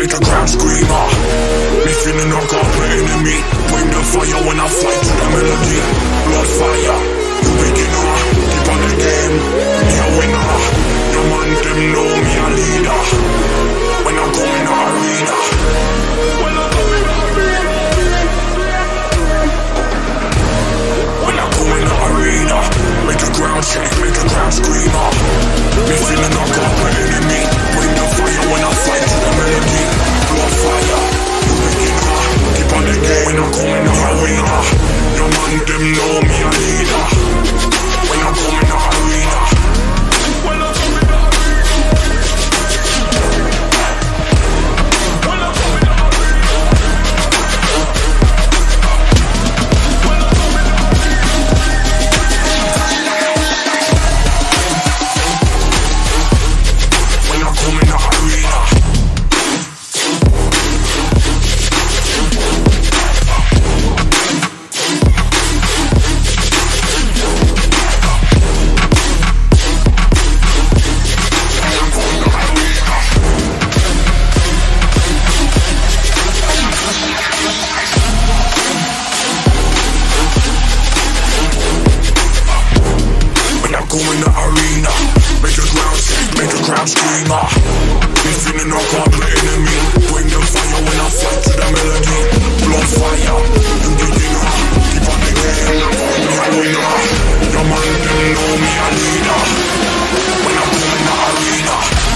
make the crowd scream. Me feeling no corporate enemy. Bring the fire when I fly to the melody. Blood fire, you beginner. Keep on the game, me a winner. Your man them know me a leader. When I come in the arena. When I come in the arena. When I come in the arena. Make the ground shake, make the crowd scream. Me feeling no corporate enemy. Bring the fire when I fly to the melody. Blood fire, you beginner. Keep on the game when I come in the arena. Your man them know me a leader. When I come in the arena. When I come in the arena. When I come in the arena. When I come in the arena. When I come in the arena. Come in the arena, make the ground shake, make the crowd scream. Me feeling no corporate enemy. Bring the fire when I fly to the melody. Blood fire, you beginner. Keep on the game, me a winner. Your man them know me a leader. When I come in the arena.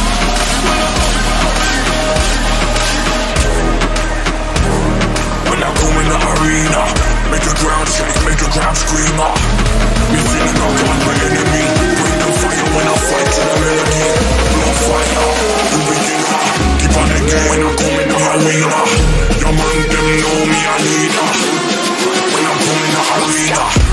When I come in the arena, make the ground shake, make the crowd scream. Me feeling no corporate enemy. Bring the fire when I fight to the melody. Blood fire, you beginner. Keep on the game when I come in the arena. Your man them know me a leader. When I come in the arena.